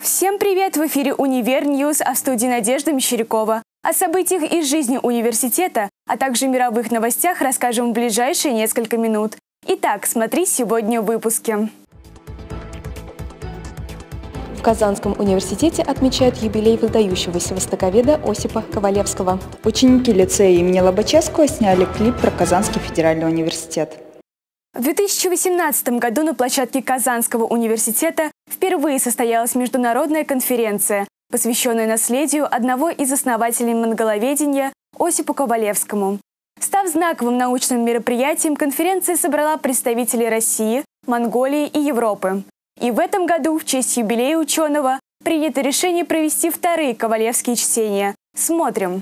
Всем привет! В эфире «Универ Ньюс», а в студии Надежда Мещерякова. О событиях из жизни университета, а также мировых новостях расскажем в ближайшие несколько минут. Итак, смотри сегодня в выпуске. В Казанском университете отмечают юбилей выдающегося востоковеда Осипа Ковалевского. Ученики лицея имени Лобачевского сняли клип про Казанский федеральный университет. В 2018 году на площадке Казанского университета впервые состоялась международная конференция, посвященная наследию одного из основателей монголоведения Осипу Ковалевскому. Став знаковым научным мероприятием, конференция собрала представителей России, Монголии и Европы. И в этом году в честь юбилея ученого принято решение провести вторые ковалевские чтения. Смотрим!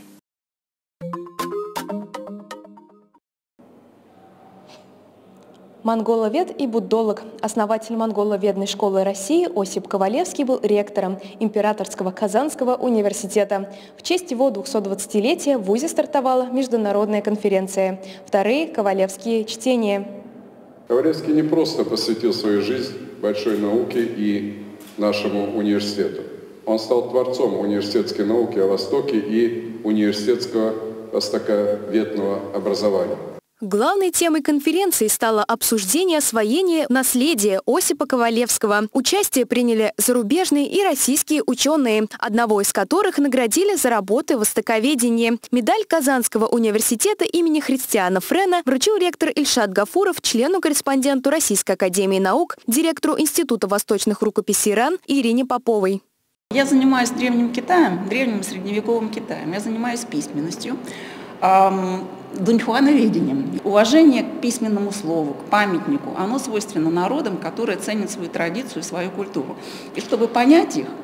Монголовед и буддолог, основатель монголоведной школы России Осип Ковалевский был ректором Императорского Казанского университета. В честь его 220-летия в ВУЗе стартовала международная конференция «Вторые ковалевские чтения». Ковалевский не просто посвятил свою жизнь большой науке и нашему университету. Он стал творцом университетской науки о Востоке и университетского востоковедного образования. Главной темой конференции стало обсуждение освоения наследия Осипа Ковалевского. Участие приняли зарубежные и российские ученые, одного из которых наградили за работы в востоковедении. Медаль Казанского университета имени Христиана Френа вручил ректор Ильшат Гафуров члену-корреспонденту Российской академии наук, директору Института восточных рукописей РАН Ирине Поповой. Я занимаюсь древним Китаем, древним средневековым Китаем. Я занимаюсь письменностью. Дуньхуановедением. Уважение к письменному слову, к памятнику, оно свойственно народам, которые ценят свою традицию и свою культуру. И чтобы понять их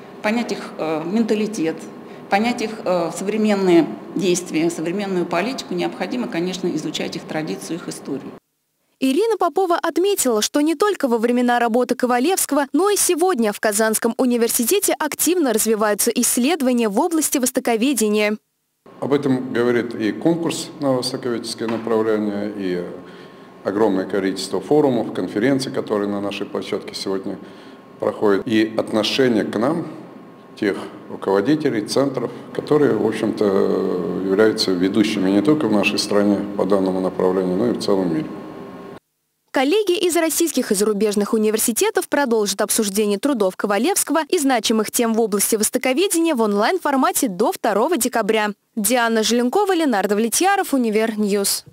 менталитет, понять их современные действия, современную политику, необходимо, конечно, изучать их традицию, их историю. Ирина Попова отметила, что не только во времена работы Ковалевского, но и сегодня в Казанском университете активно развиваются исследования в области востоковедения. Об этом говорит и конкурс на востоковедческое направление, и огромное количество форумов, конференций, которые на нашей площадке сегодня проходят, и отношение к нам тех руководителей, центров, которые, в общем-то, являются ведущими не только в нашей стране по данному направлению, но и в целом мире. Коллеги из российских и зарубежных университетов продолжат обсуждение трудов Ковалевского и значимых тем в области востоковедения в онлайн-формате до 2 декабря. Диана Желенкова, Ленардо Влетьяров, Универ Ньюс.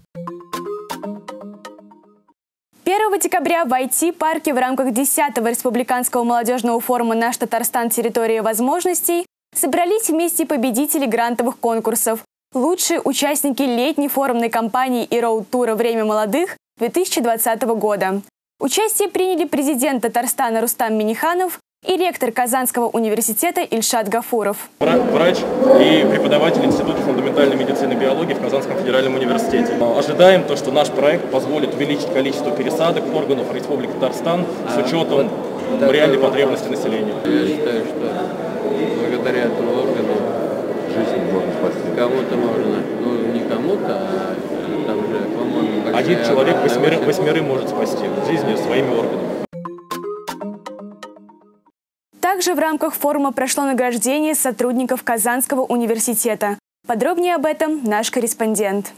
1 декабря в IT-парке в рамках 10-го республиканского молодежного форума «Наш Татарстан. Территория возможностей» собрались вместе победители грантовых конкурсов, лучшие участники летней форумной кампании и роуд-тура «Время молодых» 2020 года. Участие приняли президент Татарстана Рустам Минниханов и ректор Казанского университета Ильшат Гафуров. Врач и преподаватель Института фундаментальной медицины и биологии в Казанском федеральном университете. Ожидаем то, что наш проект позволит увеличить количество пересадок органов Республики Татарстан с учетом реальной потребности населения. Я считаю, что благодаря этому органу жизнь можно спасти. Кому-то можно, не кому-то, а там же, по-моему, один человек восьмерым может спасти жизнью своими органами. Также в рамках форума прошло награждение сотрудников Казанского университета. Подробнее об этом наш корреспондент.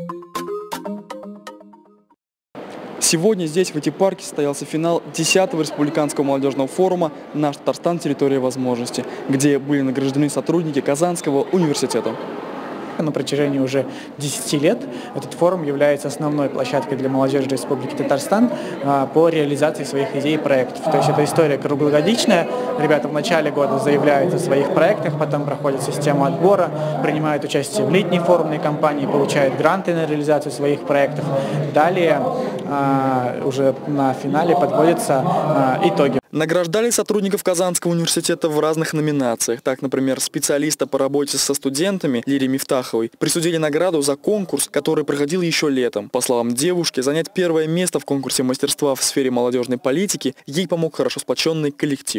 Сегодня здесь, в IT-парке, состоялся финал 10-го республиканского молодежного форума «Наш Татарстан. Территория возможностей», где были награждены сотрудники Казанского университета. На протяжении уже 10 лет этот форум является основной площадкой для молодежи Республики Татарстан по реализации своих идей и проектов. То есть это история круглогодичная. Ребята в начале года заявляют о своих проектах, потом проходят систему отбора, принимают участие в летней форумной кампании, получают гранты на реализацию своих проектов. Далее уже на финале подводятся итоги. Награждали сотрудников Казанского университета в разных номинациях. Так, например, специалиста по работе со студентами Лире Мифтаховой присудили награду за конкурс, который проходил еще летом. По словам девушки, занять первое место в конкурсе мастерства в сфере молодежной политики ей помог хорошо сплоченный коллектив.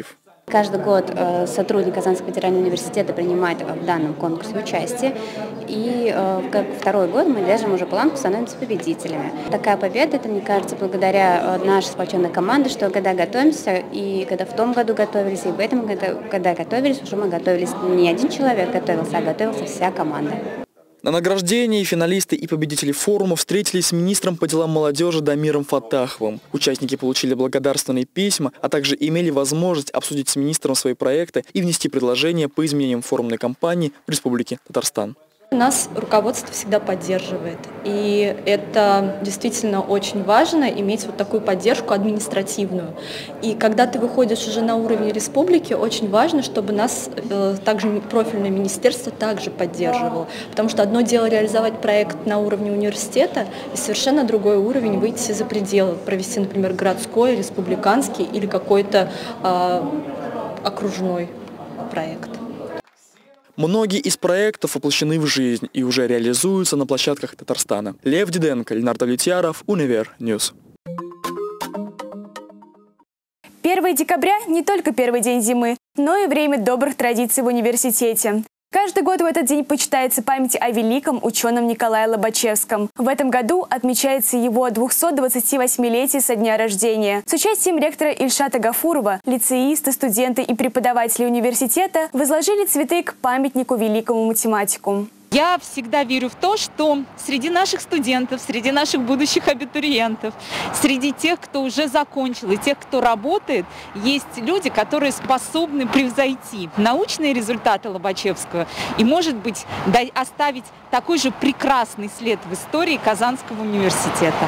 Каждый год сотрудник Казанского федерального университета принимает в данном конкурсе участие. И как второй год мы держим уже планку, становимся победителями. Такая победа, это, мне кажется, благодаря нашей сплоченной команде, что когда готовимся, и когда в том году готовились, и в этом году, когда готовились, уже мы готовились, не один человек готовился, а готовилась вся команда. На награждении финалисты и победители форума встретились с министром по делам молодежи Дамиром Фаттаховым. Участники получили благодарственные письма, а также имели возможность обсудить с министром свои проекты и внести предложения по изменениям форумной кампании в Республике Татарстан. Нас руководство всегда поддерживает, и это действительно очень важно, иметь вот такую поддержку административную. И когда ты выходишь уже на уровень республики, очень важно, чтобы нас также профильное министерство также поддерживало, потому что одно дело реализовать проект на уровне университета, и совершенно другой уровень выйти за пределы, провести, например, городской, республиканский или какой-то окружной проект. Многие из проектов воплощены в жизнь и уже реализуются на площадках Татарстана. Лев Диденко, Ленардо Влетьяров, Универньюз. 1 декабря не только первый день зимы, но и время добрых традиций в университете. Каждый год в этот день почитается память о великом ученом Николае Лобачевском. В этом году отмечается его 228-летие со дня рождения. С участием ректора Ильшата Гафурова лицеисты, студенты и преподаватели университета возложили цветы к памятнику великому математику. Я всегда верю в то, что среди наших студентов, среди наших будущих абитуриентов, среди тех, кто уже закончил и тех, кто работает, есть люди, которые способны превзойти научные результаты Лобачевского и, может быть, оставить такой же прекрасный след в истории Казанского университета.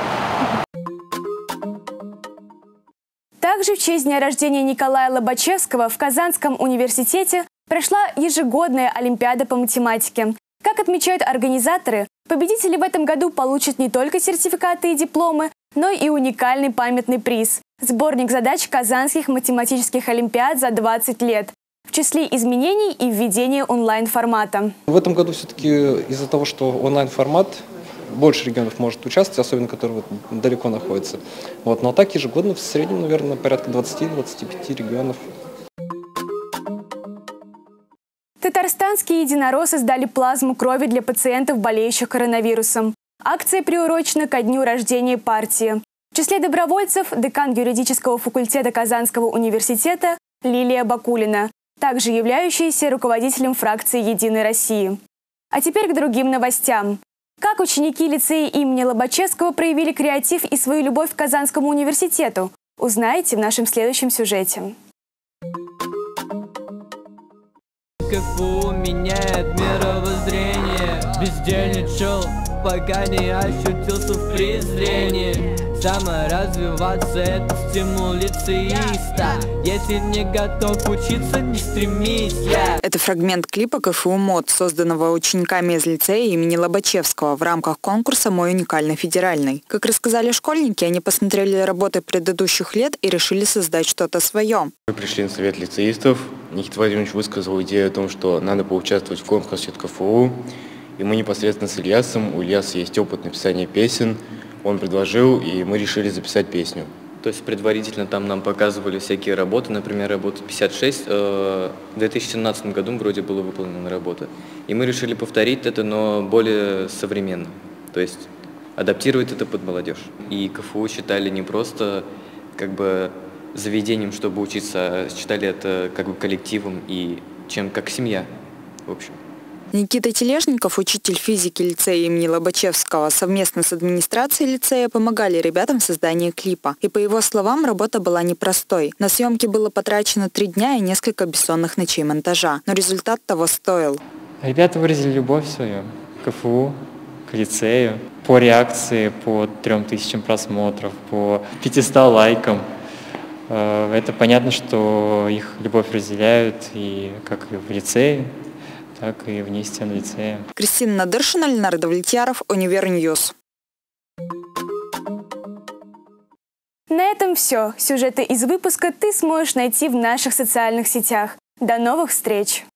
Также в честь дня рождения Николая Лобачевского в Казанском университете прошла ежегодная Олимпиада по математике. Как отмечают организаторы, победители в этом году получат не только сертификаты и дипломы, но и уникальный памятный приз – сборник задач казанских математических олимпиад за 20 лет, в числе изменений и введения онлайн-формата. В этом году все-таки из-за того, что онлайн-формат, больше регионов может участвовать, особенно которые далеко находятся. Но так ежегодно в среднем, наверное, порядка 20-25 регионов. Татарстанские единороссы сдали плазму крови для пациентов, болеющих коронавирусом. Акция приурочена ко дню рождения партии. В числе добровольцев декан юридического факультета Казанского университета Лилия Бакулина, также являющаяся руководителем фракции «Единой России». А теперь к другим новостям. Как ученики лицея имени Лобачевского проявили креатив и свою любовь к Казанскому университету, узнаете в нашем следующем сюжете. КФУ меняет мировоззрение. Бездельничал, пока не ощутился в презрении. Саморазвиваться — это стимул лицеиста. Если не готов учиться, не стремись. Это фрагмент клипа КФУ МОД, созданного учениками из лицея имени Лобачевского в рамках конкурса «Мой уникальный федеральный». Как рассказали школьники, они посмотрели работы предыдущих лет и решили создать что-то свое. Мы пришли на совет лицеистов. Никита Владимирович высказал идею о том, что надо поучаствовать в конкурсе от КФУ. И мы непосредственно с Ильясом, у Ильяса есть опыт написания песен, он предложил, и мы решили записать песню. То есть предварительно там нам показывали всякие работы, например, работа 56, в 2017 году вроде была выполнена работа. И мы решили повторить это, но более современно, то есть адаптировать это под молодежь. И КФУ считали не просто как бы заведением, чтобы учиться, а считали это как бы коллективом и чем как семья, в общем. Никита Тележников, учитель физики лицея имени Лобачевского, совместно с администрацией лицея помогали ребятам в создании клипа. И по его словам, работа была непростой. На съемки было потрачено 3 дня и несколько бессонных ночей монтажа. Но результат того стоил. Ребята выразили любовь свою к КФУ, к лицею. По реакции, по 3000 просмотров, по 500 лайкам. Это понятно, что их любовь разделяют и как и в лицее, так и вне стен лицея. Кристина Надыршина, Ленардо Влетьяров, Универньюз. На этом все. Сюжеты из выпуска ты сможешь найти в наших социальных сетях. До новых встреч!